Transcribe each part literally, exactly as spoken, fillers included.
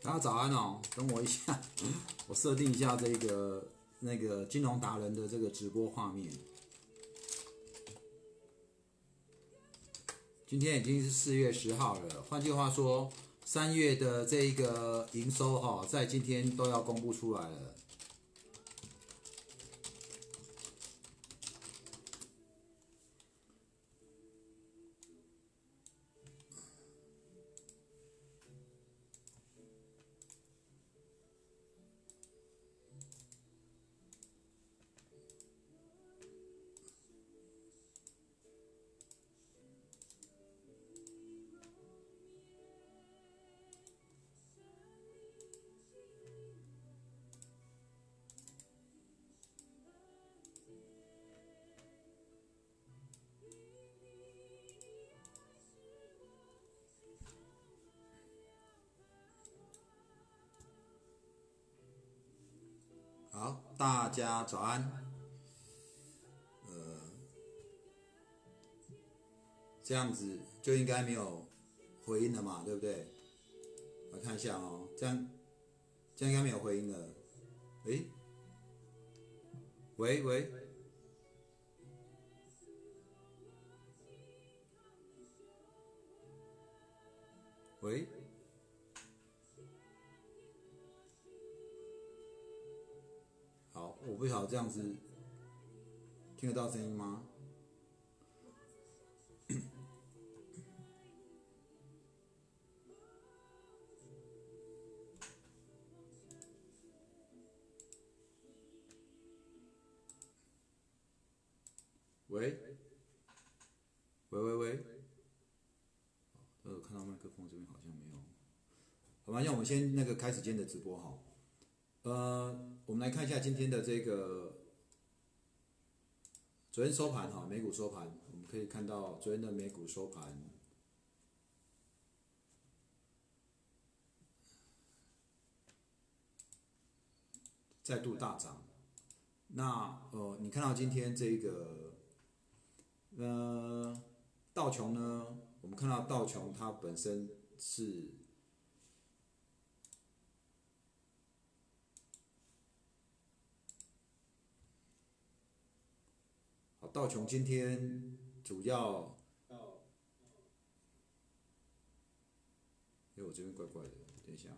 大家早安哦，等我一下，我设定一下这个那个金融达人的这个直播画面。今天已经是四月十号了，换句话说，三月的这一个营收哈、哦，在今天都要公布出来了。好，大家早安。呃，这样子就应该没有回音了嘛，对不对？我看一下哦，这样这样应该没有回音了。诶，喂喂喂，好，我不晓得这样子听得到声音吗？喂喂喂喂，呃，我看到麦克风这边好像没有。好吧，那我们先那个开始今天的直播哈。呃，我们来看一下今天的这个昨天收盘哈，美股收盘，我们可以看到昨天的美股收盘再度大涨。那呃，你看到今天这个呃道琼呢，我们看到道琼它本身是好，道琼今天主要，因为我这边怪怪的，等一下。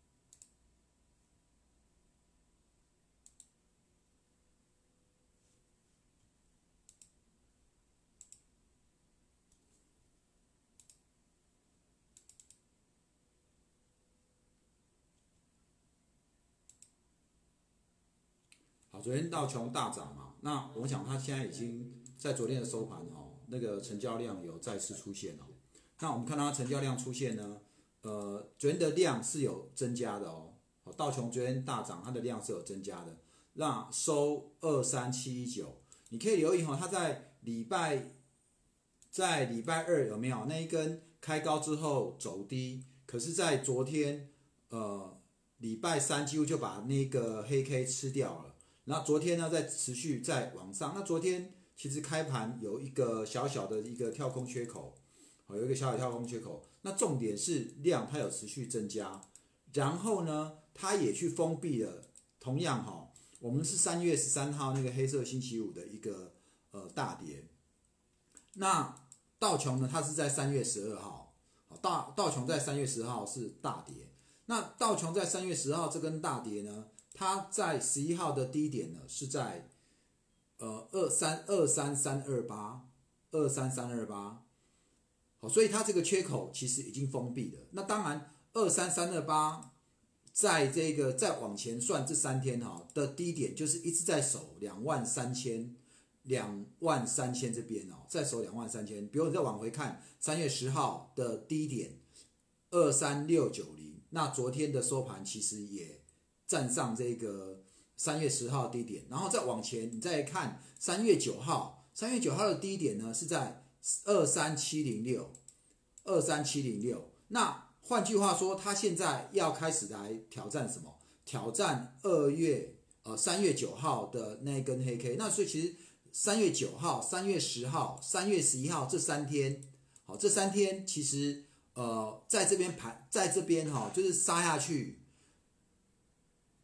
好，昨天道琼大涨嘛，那我想它现在已经在昨天的收盘哦，那个成交量有再次出现哦。那我们看到它成交量出现呢，呃，昨天的量是有增加的哦。好，道琼昨天大涨，它的量是有增加的，那收二三七一九。你可以留意哈、哦，它在礼拜在礼拜二有没有那一根开高之后走低，可是，在昨天呃礼拜三几乎就把那个黑 K 吃掉了。那昨天呢，在持续在往上。那昨天其实开盘有一个小小的一个跳空缺口，有一个小小跳空缺口。那重点是量它有持续增加，然后呢，它也去封闭了。同样哈，我们是三月十三号那个黑色星期五的一个呃大跌。那道琼呢，它是在三月十二号，道道琼在三月十号是大跌。那道琼在三月十号这根大跌呢？它在十一号的低点呢，是在呃二三二三三二八二三三二八，好，所以它这个缺口其实已经封闭了。那当然，二三三二八在这个再往前算这三天哈的低点，就是一直在守两万三千两万三千这边哦，在守两万三千。比如你再往回看，三月十号的低点二三六九零，那昨天的收盘其实也站上这个三月十号的低点，然后再往前，你再看三月九号，三月九号的低点呢是在二三七零六，二三七零六。那换句话说，它现在要开始来挑战什么？挑战二月呃三月九号的那根黑 K。那所以其实三月九号、三月十号、三月十一号这三天，好，这三天其实呃在这边盘，在这边哈、哦，就是杀下去。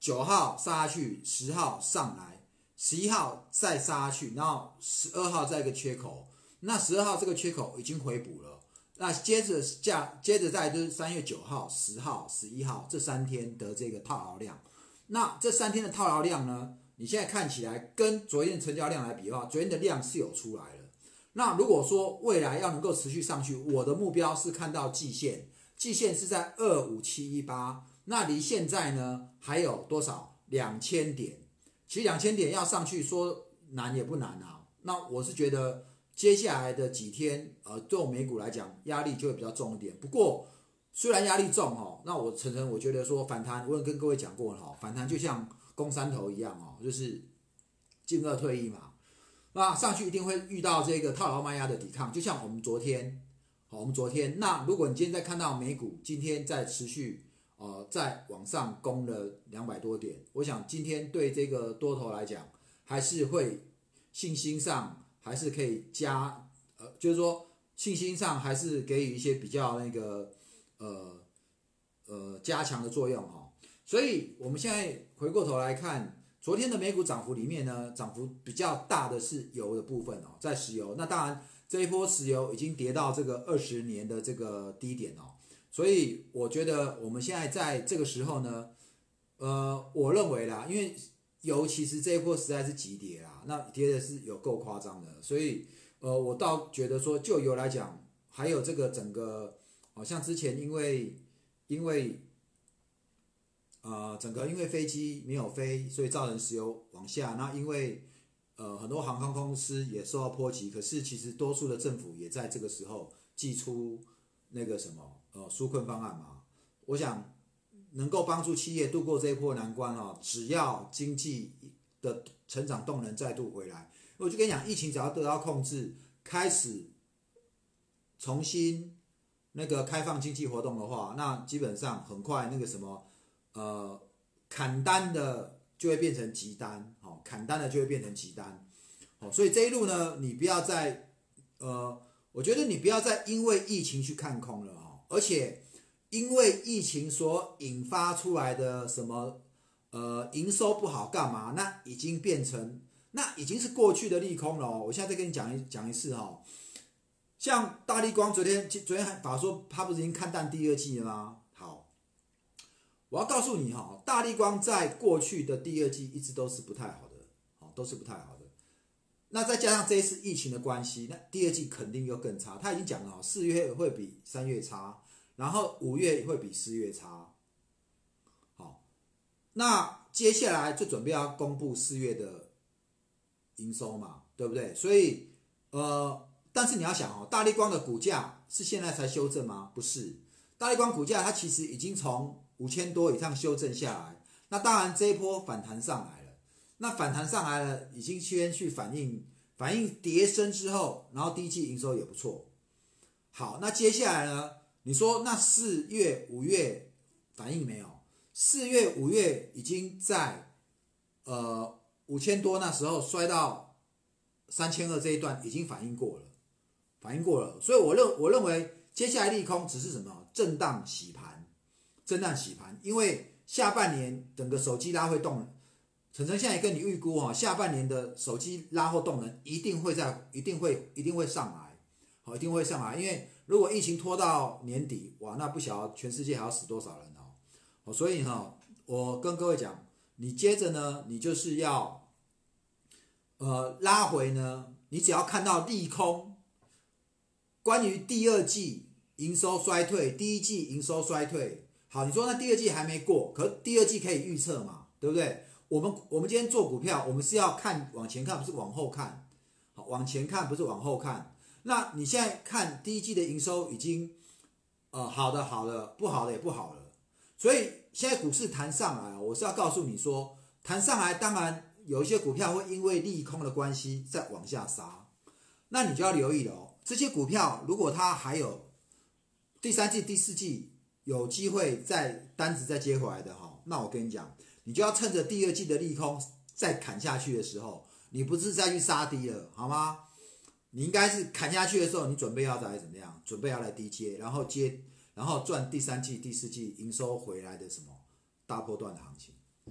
九号杀下去，十号上来，十一号再杀下去，然后十二号再一个缺口，那十二号这个缺口已经回补了，那接着下接着再就是三月九号、十号、十一号这三天的这个套牢量，那这三天的套牢量呢，你现在看起来跟昨天的成交量来比的话，昨天的量是有出来了。那如果说未来要能够持续上去，我的目标是看到季线，季线是在二五七一八，那离现在呢还有多少？两千点。其实两千点要上去说难也不难啊。那我是觉得接下来的几天，呃，对我美股来讲压力就会比较重一点。不过虽然压力重哦，那我承认我觉得说反弹，我有跟各位讲过哈，反弹就像攻山头一样哦，就是进二退一嘛。那上去一定会遇到这个套牢卖压的抵抗，就像我们昨天，好，我们昨天，那如果你今天再看到美股今天在持续呃在往上攻了两百多点，我想今天对这个多头来讲，还是会信心上还是可以加，呃，就是说信心上还是给予一些比较那个呃呃加强的作用哈、哦。所以我们现在回过头来看。昨天的美股涨幅里面呢，涨幅比较大的是油的部分哦，在石油。那当然这一波石油已经跌到这个二十年的这个低点哦，所以我觉得我们现在在这个时候呢，呃，我认为啦，因为油其实这一波实在是急跌啦，那跌的是有够夸张的，所以呃，我倒觉得说就油来讲，还有这个整个，好、哦、像之前因为因为。呃，整个因为飞机没有飞，所以造成石油往下。那因为呃很多航空公司也受到波及，可是其实多数的政府也在这个时候祭出那个什么呃纾困方案嘛。我想能够帮助企业度过这一波难关哦，只要经济的成长动能再度回来，我就跟你讲，疫情只要得到控制，开始重新那个开放经济活动的话，那基本上很快那个什么。呃，砍单的就会变成急单，好、哦，砍单的就会变成急单，好、哦，所以这一路呢，你不要再，呃，我觉得你不要再因为疫情去看空了哦，而且因为疫情所引发出来的什么，呃，营收不好干嘛？那已经变成，那已经是过去的利空了哦。我现在再跟你讲一讲一次哈、哦，像大立光昨天昨天法说他不是已经看淡第二季了吗？我要告诉你哈，大立光在过去的第二季一直都是不太好的，都是不太好的。那再加上这一次疫情的关系，那第二季肯定又更差。他已经讲了，四月会比三月差，然后五月会比四月差。好，那接下来就准备要公布四月的营收嘛，对不对？所以呃，但是你要想哦，大立光的股价是现在才修正吗？不是，大立光股价它其实已经从五千多以上修正下来，那当然这一波反弹上来了，那反弹上来了，已经先去反映反映跌升之后，然后第一季营收也不错。好，那接下来呢？你说那四月、五月反应没有？四月、五月已经在呃五千多那时候摔到三千二这一段已经反应过了，反应过了，所以我认我认为接下来利空只是什么？震荡洗盘。震荡洗盘，因为下半年整个手机拉货动能，晨晨现在也跟你预估哈，下半年的手机拉货动能一定会在，一定会一定会上来，好，一定会上来，因为如果疫情拖到年底，哇，那不晓得全世界还要死多少人哦，所以哈，我跟各位讲，你接着呢，你就是要，呃，拉回呢，你只要看到利空，关于第二季营收衰退，第一季营收衰退。好，你说那第二季还没过，可是第二季可以预测嘛，对不对？我们我们今天做股票，我们是要看往前看，不是往后看。好，往前看不是往后看。那你现在看第一季的营收已经，呃，好的好的，不好的也不好了。所以现在股市弹上来，我是要告诉你说，弹上来当然有一些股票会因为利空的关系再往下杀，那你就要留意了哦。这些股票如果它还有第三季、第四季。有机会再单子再接回来的哈，那我跟你讲，你就要趁着第二季的利空再砍下去的时候，你不是再去杀低了，好吗？你应该是砍下去的时候，你准备要再来怎么样？准备要来低接，然后接，然后赚第三季、第四季营收回来的什么大波段的行情。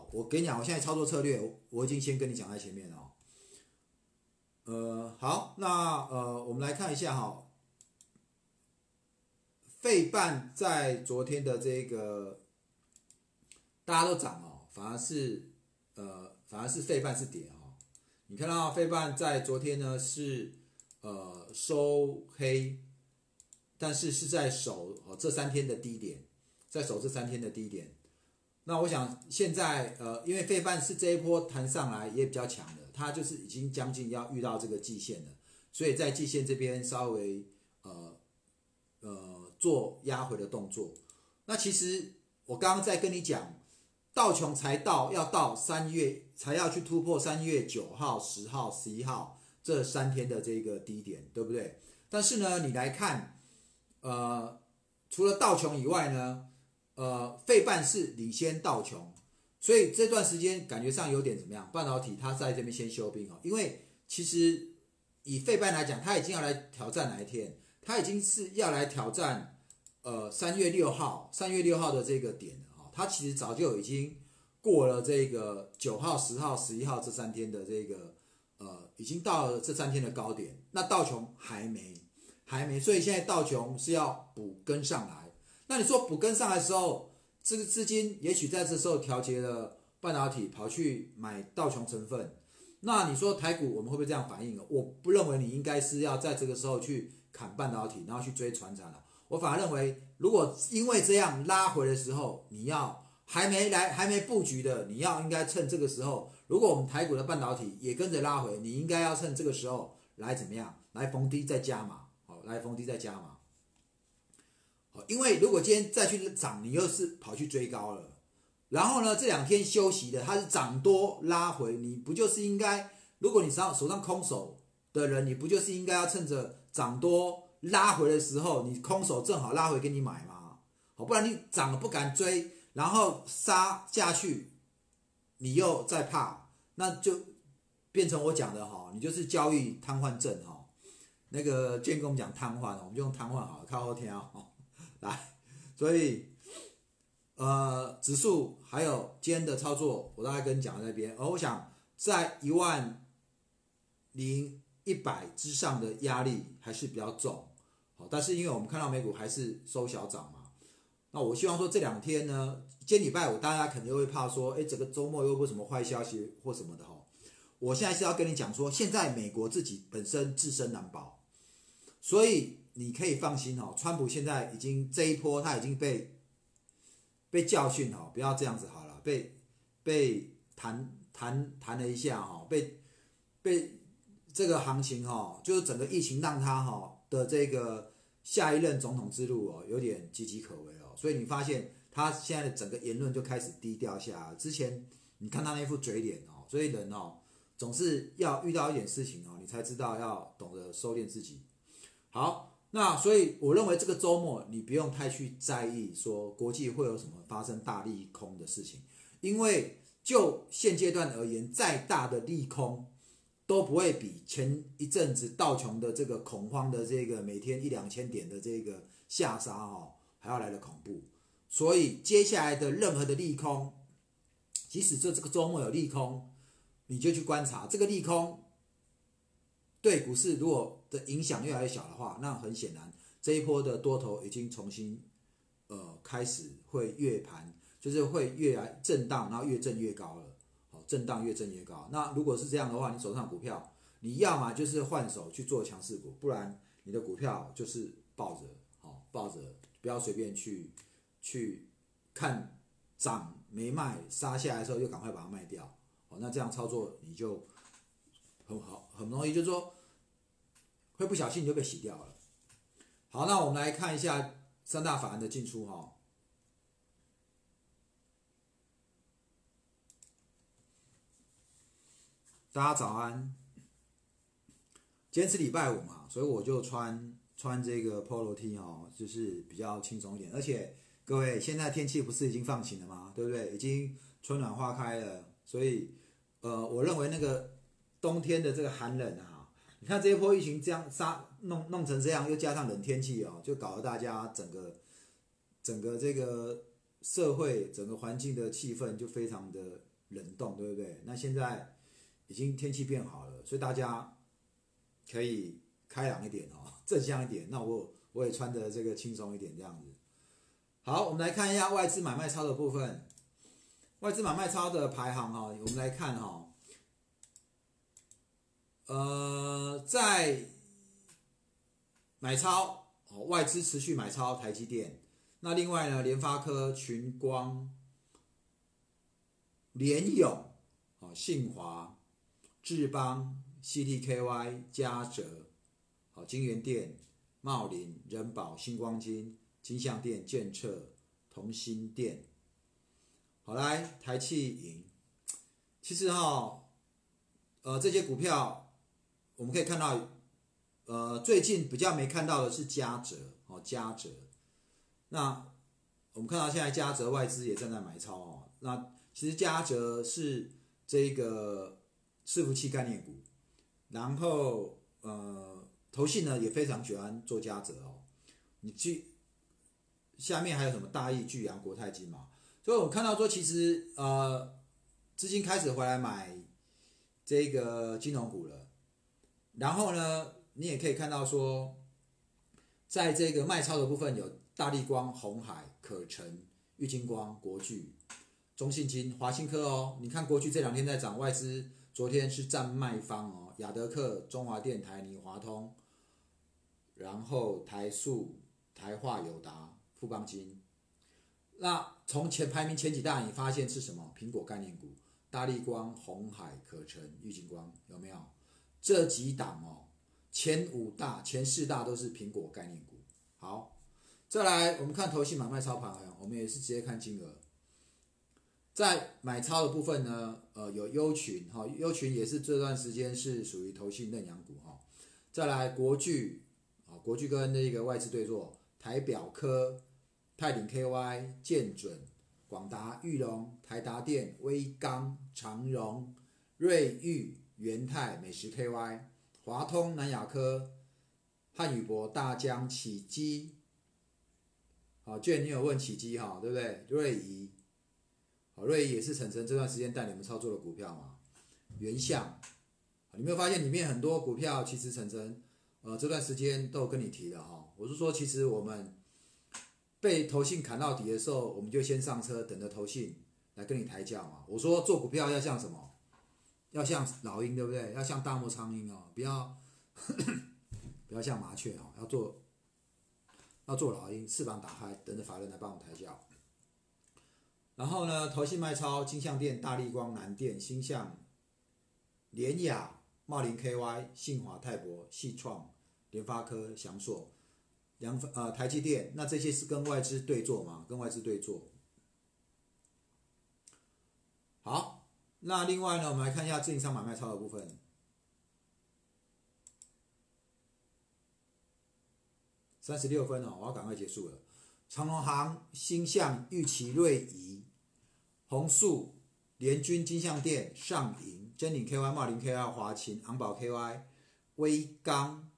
我跟你讲，我现在操作策略，我我已经先跟你讲在前面了哦。呃，好，那呃，我们来看一下哈，费半在昨天的这个大家都涨哦，反而是呃，反而是费半是跌哦。你看到费半在昨天呢是呃收黑，但是是在守哦这三天的低点，在守这三天的低点。那我想现在呃，因为费半是这一波弹上来也比较强的，它就是已经将近要遇到这个季线了，所以在季线这边稍微呃呃做压回的动作。那其实我刚刚在跟你讲，道琼才到要到三月才要去突破三月九号、十号、十一号这三天的这个低点，对不对？但是呢，你来看，呃，除了道琼以外呢，呃，费半是领先道琼，所以这段时间感觉上有点怎么样？半导体它在这边先休兵哦，因为其实以费半来讲，它已经要来挑战哪一天？它已经是要来挑战呃三月六号，三月六号的这个点了哦，它其实早就已经过了这个九号、十号、十一号这三天的这个呃，已经到了这三天的高点，那道琼还没，还没，所以现在道琼是要补跟上来。那你说补跟上来的时候，这个资金也许在这时候调节了半导体，跑去买道琼成分。那你说台股我们会不会这样反应？我不认为你应该是要在这个时候去砍半导体，然后去追传产了。我反而认为，如果因为这样拉回的时候，你要还没来还没布局的，你要应该趁这个时候。如果我们台股的半导体也跟着拉回，你应该要趁这个时候来怎么样？来逢低再加码，好，来逢低再加码。因为如果今天再去涨，你又是跑去追高了，然后呢这两天休息的，它是涨多拉回，你不就是应该，如果你手上手上空手的人，你不就是应该要趁着涨多拉回的时候，你空手正好拉回给你买吗？好，不然你涨了不敢追，然后杀下去，你又在怕，那就变成我讲的哈，你就是交易瘫痪症哈。那个建跟我们讲瘫痪，我们就用瘫痪好了，靠后天啊。来，所以呃，指数还有今天的操作，我大概跟你讲在那边。而我想在一万零一百之上的压力还是比较重，好，但是因为我们看到美股还是收小涨嘛，那我希望说这两天呢，今天礼拜五大家肯定会怕说，哎，整个周末又会什么坏消息或什么的哈。我现在是要跟你讲说，现在美国自己本身自身难保，所以你可以放心哦，川普现在已经这一波他已经被被教训哦，不要这样子好了，被被弹弹弹了一下哈，被被这个行情哈，就是整个疫情让他哈的这个下一任总统之路哦，有点岌岌可危哦，所以你发现他现在的整个言论就开始低调下，之前你看他那副嘴脸哦，所以人哦总是要遇到一点事情哦，你才知道要懂得收敛自己。好，那所以我认为这个周末你不用太去在意说国际会有什么发生大利空的事情，因为就现阶段而言，再大的利空都不会比前一阵子道琼的这个恐慌的这个每天一两千点的这个下杀哦还要来的恐怖。所以接下来的任何的利空，即使这这个周末有利空，你就去观察这个利空对股市如果的影响越来越小的话，那很显然这一波的多头已经重新呃开始会越盘，就是会越来震荡，然后越震越高了。好，震荡越震越高。那如果是这样的话，你手上股票，你要么就是换手去做强势股，不然你的股票就是抱着，好抱着，不要随便去去看涨没卖，杀下来的时候又赶快把它卖掉。好，那这样操作你就很好，很容易就是说会不小心就被洗掉了。好，那我们来看一下三大法人的进出哈。大家早安，今天是礼拜五嘛，所以我就穿穿这个 polo T 哈，就是比较轻松一点。而且各位，现在天气不是已经放晴了吗？对不对？已经春暖花开了，所以呃，我认为那个冬天的这个寒冷啊，你看这一波疫情这样杀弄弄成这样，又加上冷天气哦，就搞得大家整个整个这个社会整个环境的气氛就非常的冷冻，对不对？那现在已经天气变好了，所以大家可以开朗一点哦，正向一点。那我我也穿的这个轻松一点这样子。好，我们来看一下外资买卖超的部分。外资买卖超的排行哈，我们来看哈，呃，在买超，外资持续买超台积电。那另外呢，联发科、群光、联咏、信华、智邦、C D K Y、嘉泽、好金源店、茂林、人保、星光金、金像电、建策、同心电。好，来台企银，其实哈，呃，这些股票我们可以看到，呃，最近比较没看到的是嘉泽，哦，嘉泽。那我们看到现在嘉泽外资也正在买超哦。那其实嘉泽是这个伺服器概念股，然后呃，投信呢也非常喜欢做嘉泽哦。你去下面还有什么大益、巨阳、国泰金嘛？所以我看到说，其实呃，资金开始回来买这个金融股了。然后呢，你也可以看到说，在这个卖超的部分有大立光、鸿海、可成、玉晶光、国巨、中信金、华新科哦。你看国巨这两天在涨，外资昨天是占卖方哦。亚德克、中华电、台泥、华通，然后台塑、台化、友达、富邦金。那从前排名前几大，你发现是什么？苹果概念股，大立光、鸿海、可成、玉晶光，有没有？这几档哦，前五大、前四大都是苹果概念股。好，再来我们看投信买卖操盘，我们也是直接看金额。在买超的部分呢，呃，有优群哈，优群也是这段时间是属于投信认养股哈。再来国巨啊，国巨跟那个外资对坐，台表科、泰鼎 K Y、建准、广达、裕隆、台达电、威刚、长荣、瑞昱、元泰、美食 K Y、华通、南亚科、汉语博、大江、启基。好，卷你有问启基哈，对不对？瑞仪。瑞仪也是晨晨这段时间带你们操作的股票嘛，原相，你没有发现里面很多股票其实晨晨，呃这段时间都有跟你提的哈。我是说，其实我们被投信砍到底的时候，我们就先上车，等着投信来跟你抬价嘛。我说做股票要像什么？要像老鹰，对不对？要像大漠苍鹰哦，不要不要像麻雀哦，要做要做老鹰，翅膀打开，等着法人来帮我们抬价。然后呢，投信卖超，金像电、大立光、南电、星象、联雅、茂林 K Y、信华、泰博、细创、联发科、翔硕、联呃台积电，那这些是跟外资对做嘛？跟外资对做。好，那另外呢，我们来看一下自营商买卖超的部分。三十六分哦，我要赶快结束了。长荣航、星象、玉期、瑞仪、宏树、联军、金像电、上银、臻鼎 K Y、茂林 K Y、华勤、昂宝 K Y、威刚、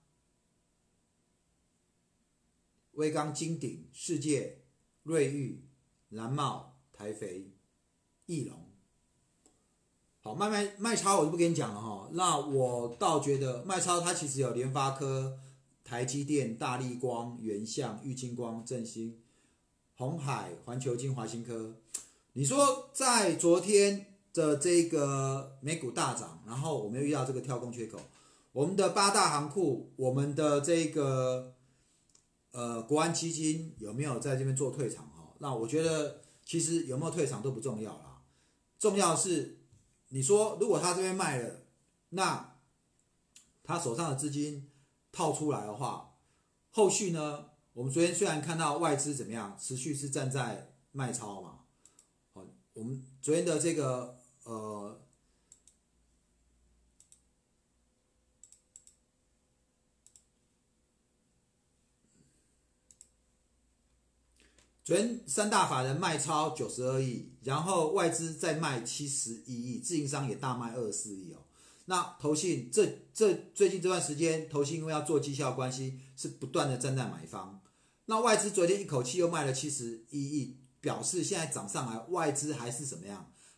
威刚、金鼎、世界、瑞昱、蓝茂、台肥、翼龙。好，卖卖卖超我就不跟你讲了哈。那我倒觉得卖超它其实有联发科、台积电、大立光、原相、玉晶光、振兴、鸿海、环球金、华新科。你说在昨天的这个美股大涨，然后我们又遇到这个跳空缺口，我们的八大行库，我们的这个呃国安基金有没有在这边做退场哈？那我觉得其实有没有退场都不重要啦，重要是你说如果他这边卖了，那他手上的资金套出来的话，后续呢，我们昨天虽然看到外资怎么样，持续是站在卖超嘛。我们昨天的这个呃，昨天三大法人卖超九十二亿，然后外资再卖七十一亿，自营商也大卖二十四亿哦。那投信这这最近这段时间，投信因为要做绩效关系，是不断的站在买方。那外资昨天一口气又卖了七十一亿，表示现在涨上来，外资还是怎么样？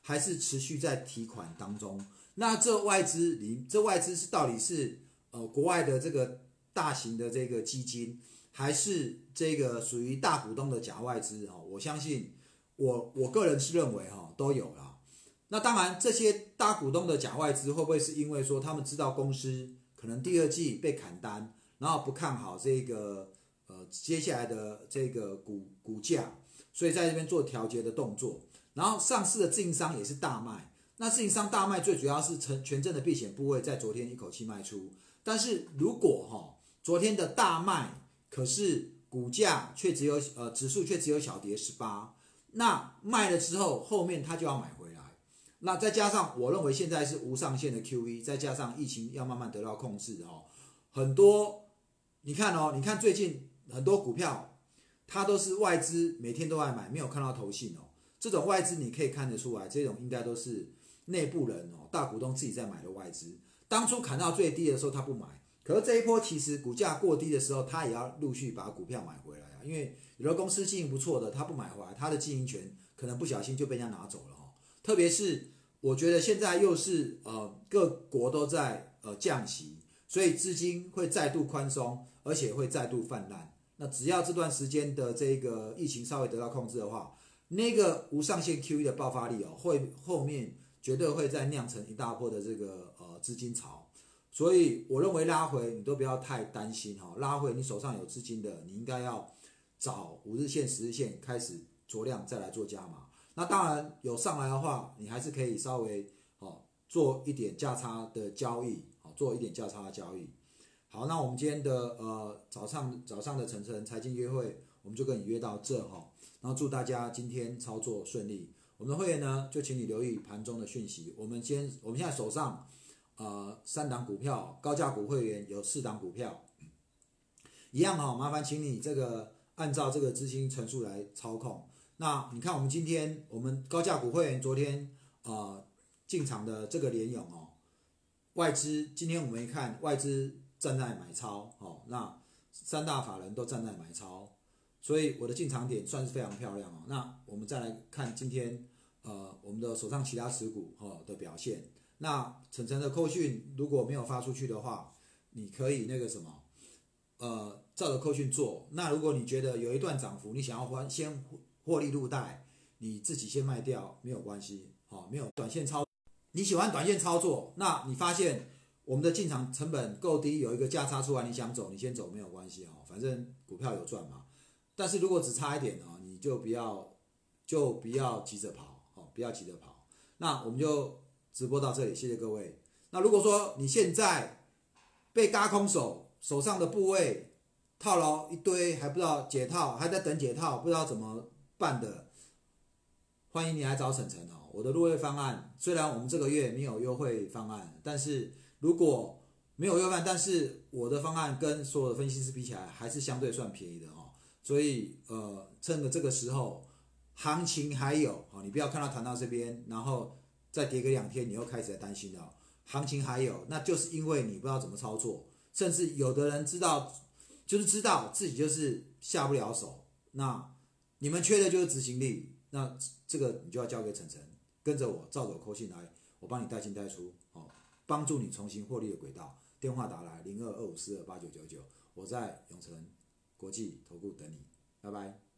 还是持续在提款当中？那这外资里，这外资是到底是呃国外的这个大型的这个基金，还是这个属于大股东的假外资？哈，我相信我我个人是认为哈都有啦。那当然，这些大股东的假外资会不会是因为说他们知道公司可能第二季被砍单，然后不看好这个呃接下来的这个股股价，所以在这边做调节的动作？然后上市的自营商也是大卖。那自营商大卖最主要是权证的避险部位在昨天一口气卖出，但是如果哈、哦、昨天的大卖，可是股价却只有呃指数却只有小跌十八，那卖了之后后面他就要买回来，那再加上我认为现在是无上限的 Q E， 再加上疫情要慢慢得到控制哦，很多你看哦，你看最近很多股票它都是外资每天都在买，没有看到投信哦，这种外资你可以看得出来，这种应该都是内部人哦，大股东自己在买的外资。当初砍到最低的时候他不买，可是这一波其实股价过低的时候，他也要陆续把股票买回来啊。因为有的公司经营不错的，他不买回来，他的经营权可能不小心就被人家拿走了哈。特别是我觉得现在又是呃各国都在呃降息，所以资金会再度宽松，而且会再度泛滥。那只要这段时间的这个疫情稍微得到控制的话，那个无上限 Q E 的爆发力哦，会后面绝对会再酿成一大波的这个呃资金潮，所以我认为拉回你都不要太担心哈、哦，拉回你手上有资金的，你应该要找五日线、十日线开始着量再来做加码。那当然有上来的话，你还是可以稍微哦做一点价差的交易，哦做一点价差的交易。好，那我们今天的呃早上早上的晨晨财经约会，我们就跟你约到这哈、哦，然后祝大家今天操作顺利。我们的会员呢，就请你留意盘中的讯息。我们先，我们现在手上，呃，三档股票，高价股会员有四档股票，一样哈、哦，麻烦请你这个按照这个资金层数来操控。那你看，我们今天我们高价股会员昨天呃进场的这个联咏哦，外资今天我们一看，外资站在买超，哦，那三大法人都站在买超，所以我的进场点算是非常漂亮哦。那我们再来看今天。呃，我们的手上其他持股哦的表现，那晨晨的扣讯如果没有发出去的话，你可以那个什么，呃，照着扣讯做。那如果你觉得有一段涨幅，你想要先获利入袋，你自己先卖掉没有关系，哦，没有短线操，你喜欢短线操作，那你发现我们的进场成本够低，有一个价差出来，你想走，你先走没有关系哦，反正股票有赚嘛。但是如果只差一点哦，你就不要就不要急着跑。不要急着跑，那我们就直播到这里，谢谢各位。那如果说你现在被嘎空手，手上的部位套牢一堆，还不知道解套，还在等解套，不知道怎么办的，欢迎你来找晨晨哦。我的入会方案虽然我们这个月没有优惠方案，但是如果没有优惠方案，但是我的方案跟所有的分析师比起来，还是相对算便宜的哦。所以呃，趁着这个时候。行情还有，你不要看到谈到这边，然后再跌个两天，你又开始担心了。行情还有，那就是因为你不知道怎么操作，甚至有的人知道，就是知道自己就是下不了手。那你们缺的就是执行力，那这个你就要交给晨晨，跟着我照着扣信来，我帮你带进带出，哦，帮助你重新获利的轨道。电话打来零二二五四二八九九九，我在永诚国际投顾等你，拜拜。